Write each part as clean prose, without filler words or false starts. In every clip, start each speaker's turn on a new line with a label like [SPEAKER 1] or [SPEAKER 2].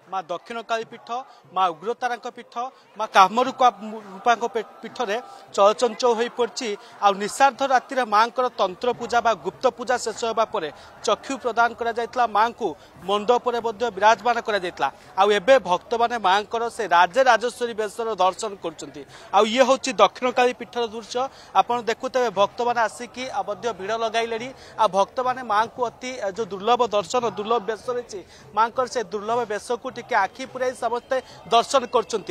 [SPEAKER 1] माँ दक्षिणकाली पीठ माँ उग्रतारा पीठ माँ कामरूपा पीठ में चलचंचल हो पड़ी आ निशार्ध राति माँ तंत्र पूजा बा गुप्त पूजा शेष होगा चक्षु प्रदान करा माँ को मंडप विराजमान करा भक्त मैंने माँ से राजे राजेश्वरी बेशर दर्शन कर ये हूँ दक्षिणकाली पीठर दृश्य आपड़ देखुते भक्त मैंने आसिकी भिड़ लगाइले आ भक्त मैंने माँ को अति जो दुर्लभ दर्शन दुर्लभ बेश रही माँ से दुर्लभ बेश को टिके आखि पुराई समस्ते दर्शन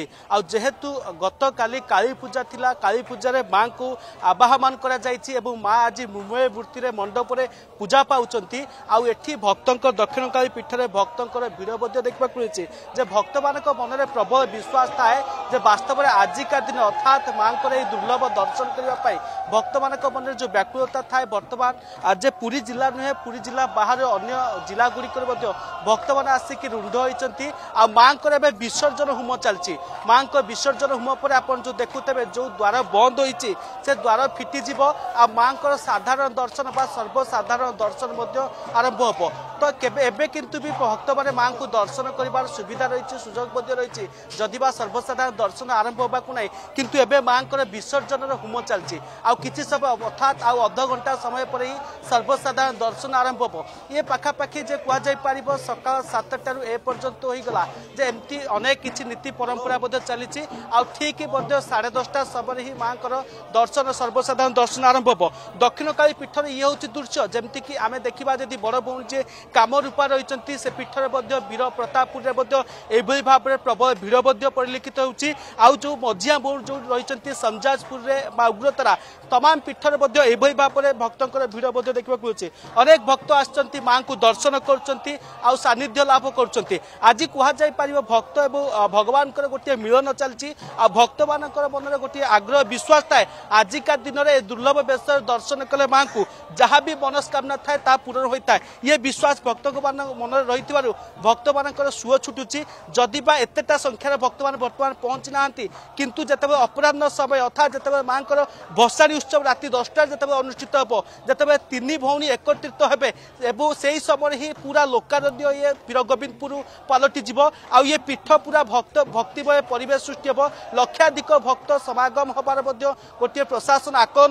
[SPEAKER 1] करेतु गत काली काली पूजा थिला काली पूजा माँ को आवाहन करा माँ आज मुमय मूर्ति मंडप पूजा पाउछंती आउ भक्त दक्षिणकाली पीठ में भक्तर भिड़ देखा मिली भक्त मान मन में प्रबल विश्वास थाए जे वास्तव में आजिका दिन अर्थात माँ को दुर्लभ दर्शन करने भक्त मान मन में जो व्याकुलता थाए बर्तमान आज पुरी जिला नुहे पुरी जिला बाहर अन्य जिला गुड़िक भक्त मैंने आसिक रुंड होती माँ को विसर्जन होम चलती माँ को विसर्जन होम पर आप जो देखुते जो द्वार बंद होती से द्वार फिटिज आ माँ को साधारण दर्शन बा सर्वसाधारण दर्शन आरंभ हम तो केबे किंतु भी भक्त मैंने माँ को दर्शन कर सुविधा रही सुजोग रही जदि बा सर्वसाधारण दर्शन आरंभ होगा ना किंतु एबे माँ को विसर्जन होम चलती आछि समय अर्थात आउ अध घंटा समय पर ही सर्वसाधारण दर्शन आरंभ हम ये पाखापाखि जे कह सकाल 7टारू ए पर्यंत हो गला जे एमती अनेक किछि नीति परंपरा चली ठीक 10:30 समय ही माँ को दर्शन सर्वसाधारण दर्शन आरंभ हम दक्षिणकाली पीठर ये हूँ दृश्य जमती कि आम देखा जदि बड़ भौणी जे कामरूपा रही से पीठर वीर प्रतापपुर एभली भाव में प्रबल भिड़ परिलक्षित होउछि आउ जो मझिया बोर्ड जो रही समजाजपुर में उग्रतारा तमाम पीठर एभली भाव में भक्तर भिड़ देखा मिलूँ अनेक भक्त आसचंती माँ को दर्शन कर सानिध्य लाभ कर आज कहुपर भक्त और भगवान गोटे मिलन चलती भक्त मान मन में गोटे आग्रह विश्वास थाए आजिका दिन में दुर्लभ बेश दर्शन कले माँ को जहाँ भी मनस्कामना थाए ता पूरण होता है ये विश्वास भक्त मन रही भक्त मान सुओ छुटुची जदि बा एतेटा संख्यार भक्त मान बर्तमान पहुंची ना किंतु जिते अपराह्न समय अर्थात जिते माँ को भसाणी उत्सव राति 10टा जिते अनुष्ठित हम जिते तीन भौणी एकत्रित हेबे एवं से ही समय ही पूरा लोकारण्य ये वीर गोविंदपुर पलटि आ ये पीठ पूरा भक्त भक्तिमय परिवेश सृष्टि हम लक्षाधिक भक्त समागम हबार गोटे प्रशासन आकलन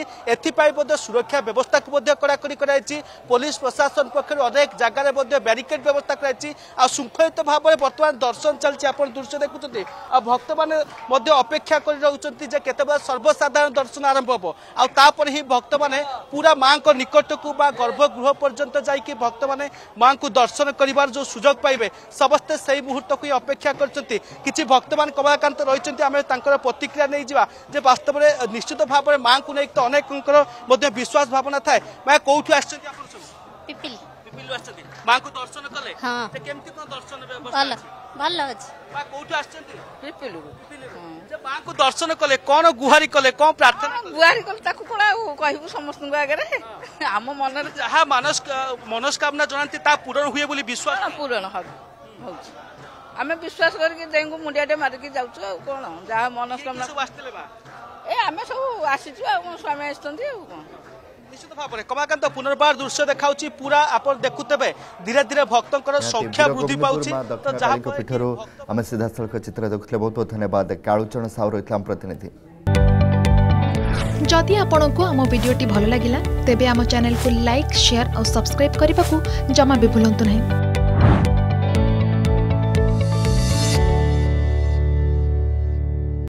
[SPEAKER 1] कर सुरक्षा व्यवस्था को कड़ाकड़ी कराई पुलिस प्रशासन पक्ष अनेक जगार बैरिकेड व्यवस्था कराई श्रृंखलित भाव में बर्तमान दर्शन चलती आप दृश्य देखुं आ भक्त मैंने अपेक्षा कर रही सर्वसाधारण दर्शन आरंभ हम आपर ही भक्त मैंने पूरा माँ को निकट को गर्भगृह पर्यंत जाकि भक्त मैंने माँ को दर्शन कर जो सुजोग पाइबे समस्ते से मुहूर्त को अपेक्षा कर भक्त मान कमलाकांत रही आम प्रतिक्रिया नहीं जावा वास्तव में निश्चित भाव में माँ को नहीं तो अनेक विश्वास भावना थाए मैं कौटू
[SPEAKER 2] पिपिल
[SPEAKER 1] माँ को दर्शन कले
[SPEAKER 2] हाँ
[SPEAKER 1] केमती कोन दर्शन व्यवस्था
[SPEAKER 2] भल अछि
[SPEAKER 1] माँ कौटू आछंती
[SPEAKER 2] पिपिल
[SPEAKER 1] जे माँ को दर्शन कले कोन गुहारी कले कोन प्रार्थना
[SPEAKER 2] गुहारी कले ताकू कोना कहबू समस्त आगे आम मन रे
[SPEAKER 1] जहाँ मनस्कामना जनाती ता पूरण हुए बोली विश्वास
[SPEAKER 2] पूरण हो आमे विश्वास करके देंगु मुंडियाटे मारिकी जाउछु कोन जहाँ मनस्कामना
[SPEAKER 1] सब आस्तेले बा
[SPEAKER 2] ए आमे सब आसीछु आ मो स्वामी आस्तंती कोन
[SPEAKER 1] निश्चित भाव में कमाकांत पुनर्बार दृश्य देखा पूरा आप देखुते धीरे धीरे भक्तों संख्या वृद्धि पाउछि तो जहाँ
[SPEAKER 3] पीठर आम सीधा सड़क चित्र देखुले बहुत बहुत धन्यवाद कालुचरण साहू रही प्रतिनिधि
[SPEAKER 4] जदि आपंक आम भिडी भल लगा तेब आम चैनल को लाइक शेयर और सब्सक्राइब करने को जमा भी भूलु नहीं।